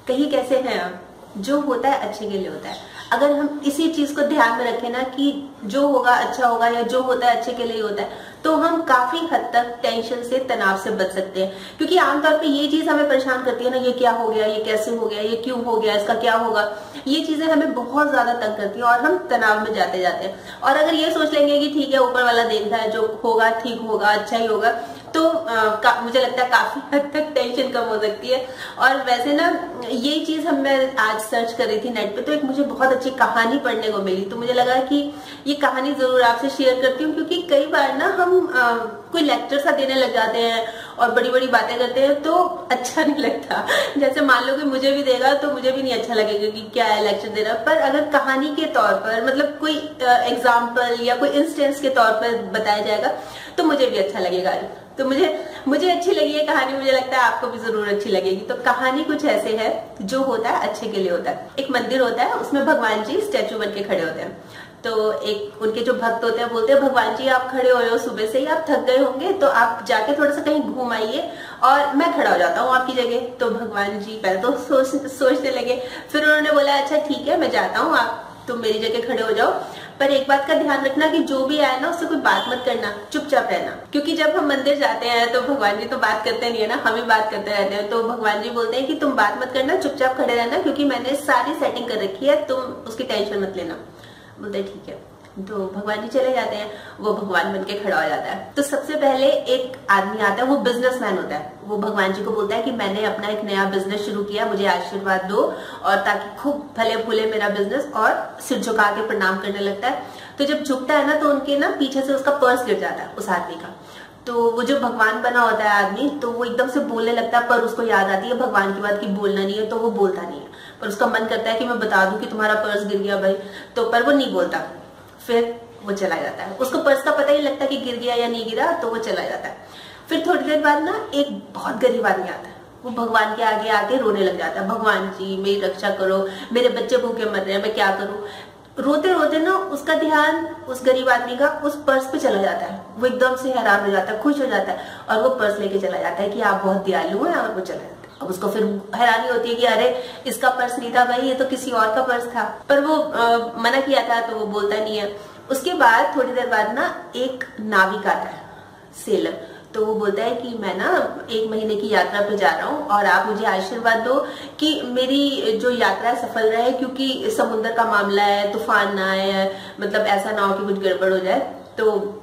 कहीं कैसे हैं आप, जो होता है अच्छे के लिए होता है। अगर हम इसी चीज को ध्यान में रखें ना कि जो होगा अच्छा होगा या जो होता है अच्छे के लिए होता है, तो हम काफी हद तक टेंशन से, तनाव से बच सकते हैं। क्योंकि आमतौर पे ये चीज हमें परेशान करती है ना, ये क्या हो गया, ये कैसे हो गया, ये क्यों हो गया, इसका क्या होगा, ये चीजें हमें बहुत ज्यादा तंग करती हैं और हम तनाव में जाते जाते हैं। और अगर ये सोच लेंगे कि ठीक है ऊपर वाला देख रहा है, जो होगा ठीक होगा, अच्छा ही होगा, तो मुझे लगता है काफी हद तक टेंशन कम हो सकती है। और वैसे ना ये चीज मैं आज सर्च कर रही थी नेट पे, तो एक मुझे बहुत अच्छी कहानी पढ़ने को मिली, तो मुझे लगा कि ये कहानी जरूर आपसे शेयर करती हूँ। क्योंकि कई बार ना हम कोई लेक्चर सा देने लग जाते हैं और बड़ी बड़ी बातें करते हैं तो अच्छा नहीं लगता। जैसे मान लो कि मुझे भी देगा तो मुझे भी नहीं अच्छा लगेगा कि क्या है लेक्चर दे रहा। पर अगर कहानी के तौर पर, मतलब कोई एग्जाम्पल या कोई इंस्टेंस के तौर पर बताया जाएगा तो मुझे भी अच्छा लगेगा। तो मुझे अच्छी लगी है कहानी, मुझे लगता है आपको भी जरूर अच्छी लगेगी। तो कहानी कुछ ऐसे है, जो होता है अच्छे के लिए होता है। एक मंदिर होता है, उसमें भगवान जी स्टैचू बन के खड़े होते हैं। तो एक उनके जो भक्त होते हैं बोलते हैं, भगवान जी आप खड़े हो रहे हो, सुबह से ही आप थक गए होंगे, तो आप जाके थोड़ा सा कहीं घूम आइए और मैं खड़ा हो जाता हूँ आपकी जगह। तो भगवान जी पहले तो सोचने लगे, फिर उन्होंने बोला अच्छा ठीक है मैं जाता हूँ, आप तुम मेरी जगह खड़े हो जाओ, पर एक बात का ध्यान रखना कि जो भी आए ना उससे कोई बात मत करना, चुपचाप रहना। क्योंकि जब हम मंदिर जाते हैं तो भगवान जी तो बात करते नहीं है ना, हम ही बात करते रहते हैं। तो भगवान जी बोलते हैं कि तुम बात मत करना, चुपचाप खड़े रहना, क्योंकि मैंने सारी सेटिंग कर रखी है, तुम उसकी टेंशन मत लेना। बोलते हैं ठीक है। तो भगवान जी चले जाते हैं, वो भगवान बन के खड़ा हो जाता है। तो सबसे पहले एक आदमी आता है, वो बिजनेसमैन होता है। वो भगवान जी को बोलता है कि मैंने अपना एक नया बिजनेस शुरू किया, मुझे आशीर्वाद दो, और ताकि खूब फले फूले मेरा बिजनेस। और सिर झुका के प्रणाम करने लगता है। तो जब झुकता है ना तो उनके ना पीछे से उसका पर्स गिर जाता है उस आदमी का। तो वो जो भगवान बना होता है आदमी, तो वो एकदम से बोलने लगता है, पर उसको याद आती है भगवान की बात कि बोलना नहीं है, तो वो बोलता नहीं है। पर उसका मन करता है कि मैं बता दूं कि तुम्हारा पर्स गिर गया भाई, तो पर वो नहीं बोलता। फिर वो चला जाता है, उसको पर्स का पता ही लगता कि गिर गया या नहीं गिरा, तो वो चला जाता है। फिर थोड़ी देर बाद ना एक बहुत गरीब आदमी आता है, वो भगवान के आगे आके रोने लग जाता है, भगवान जी मेरी रक्षा करो, मेरे बच्चे भूखे मर रहे हैं, मैं क्या करूं। रोते रोते ना उसका ध्यान उस गरीब आदमी का उस पर्स पे चला जाता है। वो एकदम से हैरान हो जाता है, खुश हो जाता है, और वो पर्स लेके चला जाता है कि आप बहुत दयालु हैं, और वो चला जाता है। अब उसको फिर हैरानी होती है कि अरे इसका पर्स नहीं था भाई, ये तो किसी और का पर्स था। पर वो मना किया था तो वो बोलता नहीं है। उसके बाद थोड़ी देर बाद ना एक नाविक आता है, सेलर। तो वो बोलता है कि मैं ना 1 महीने की यात्रा पे जा रहा हूँ और आप मुझे आशीर्वाद दो कि मेरी जो यात्रा है सफल रहे, क्योंकि समुद्र का मामला है, तूफान ना आए, मतलब ऐसा ना हो कि कुछ गड़बड़ हो जाए। तो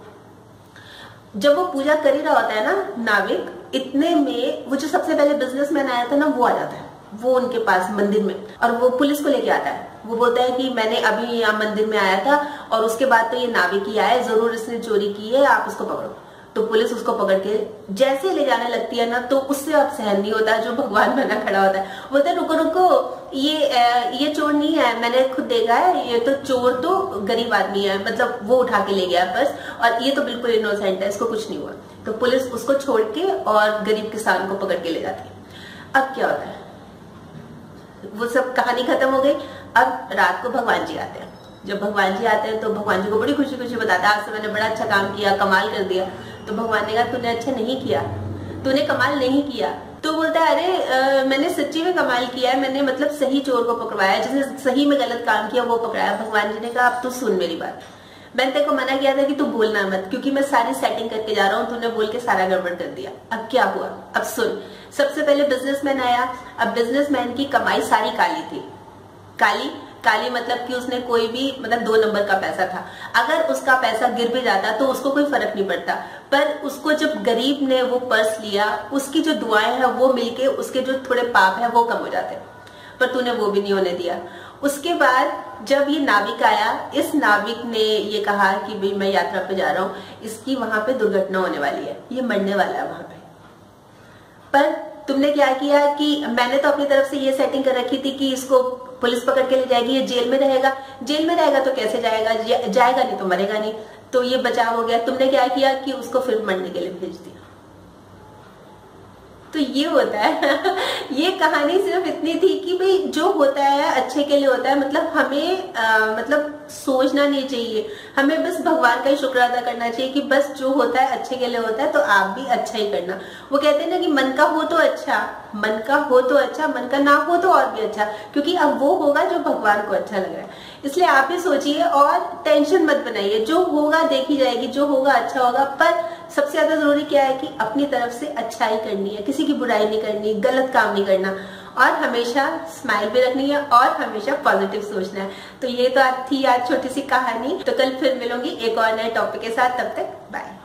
जब वो पूजा कर ही रहा होता है ना नाविक, इतने में वो जो सबसे पहले बिजनेसमैन आया था ना वो आ जाता है, वो उनके पास मंदिर में, और वो पुलिस को लेके आता है। वो बोलता है कि मैंने अभी यहाँ मंदिर में आया था और उसके बाद तो ये नाविक ही आया, जरूर इसने चोरी की है, आप उसको पकड़ो। तो पुलिस उसको पकड़ के जैसे ले जाने लगती है ना, तो उससे अब सहन नहीं होता, जो भगवान बना खड़ा होता है बोलता है रुको रुको, ये चोर नहीं है, मैंने खुद देखा है, ये तो चोर तो गरीब आदमी है, मतलब वो उठा के ले गया बस, और ये तो बिल्कुल इनोसेंट है, इसको कुछ नहीं हुआ। तो पुलिस उसको छोड़ के और गरीब किसान को पकड़ के ले जाती है। अब क्या होता है, वो सब कहानी खत्म हो गई। अब रात को भगवान जी आते हैं। जब भगवान जी आते हैं तो भगवान जी को बड़ी खुशी खुशी बताता है, आज से मैंने बड़ा अच्छा काम किया, कमाल कर दिया। तो भगवान ने कहा तूने अच्छा नहीं किया, तूने कमाल नहीं किया। तो बोलता है अरे मैंने सच्ची में कमाल किया है, मैंने मतलब सही चोर को पकड़वाया, जिसने सही में गलत काम किया वो पकड़ाया। भगवान जी ने कहा अब तू सुन मेरी बात, मैंने तेरे को मना किया था कि तू बोलना मत, क्योंकि मैं सारी सेटिंग करके जा रहा हूँ, तूने बोल के सारा गड़बड़ कर दिया। अब क्या हुआ, अब सुन। सबसे पहले बिजनेसमैन आया। अब बिजनेसमैन की कमाई सारी काली थी। काली मतलब कि उसने कोई भी, मतलब 2 नंबर का पैसा था। अगर उसका पैसा गिर भी जाता तो उसको कोई फर्क नहीं पड़ता, पर उसको जब गरीब ने वो पर्स लिया, उसकी जो दुआएं हैं वो मिलके उसके जो थोड़े पाप है वो कम हो जाते, पर तूने वो भी नहीं होने दिया। उसके बाद जब ये नाविक आया, इस नाविक ने ये कहा कि भाई मैं यात्रा पे जा रहा हूँ, इसकी वहां पे दुर्घटना होने वाली है, ये मरने वाला है वहां पे। पर तुमने क्या किया कि मैंने तो अपनी तरफ से ये सेटिंग कर रखी थी कि इसको पुलिस पकड़ के ले जाएगी, ये जेल में रहेगा। जेल में रहेगा तो कैसे जाएगा, जाएगा नहीं तो मरेगा नहीं, तो ये बचाव हो गया। तुमने क्या किया कि उसको फिर मरने के लिए भेज दिया। तो ये होता है ये कहानी सिर्फ इतनी थी कि भाई जो होता है अच्छे के लिए होता है, मतलब हमें मतलब सोचना नहीं चाहिए, हमें बस भगवान का ही शुक्र अदा करना चाहिए कि बस जो होता है अच्छे के लिए होता है, तो आप भी अच्छा ही करना। वो कहते हैं ना कि मन का हो तो अच्छा, मन का हो तो अच्छा, मन का ना हो तो और भी अच्छा, क्योंकि अब वो होगा जो भगवान को अच्छा लग रहा है। इसलिए आप भी सोचिए और टेंशन मत बनाइए, जो होगा देखी जाएगी, जो होगा अच्छा होगा। पर सबसे ज्यादा जरूरी क्या है कि अपनी तरफ से अच्छाई करनी है, किसी की बुराई नहीं करनी, गलत काम नहीं करना, और हमेशा स्माइल भी रखनी है और हमेशा पॉजिटिव सोचना है। तो ये तो थी आज छोटी सी कहानी। तो कल फिर मिलूंगी एक और नए टॉपिक के साथ, तब तक बाय।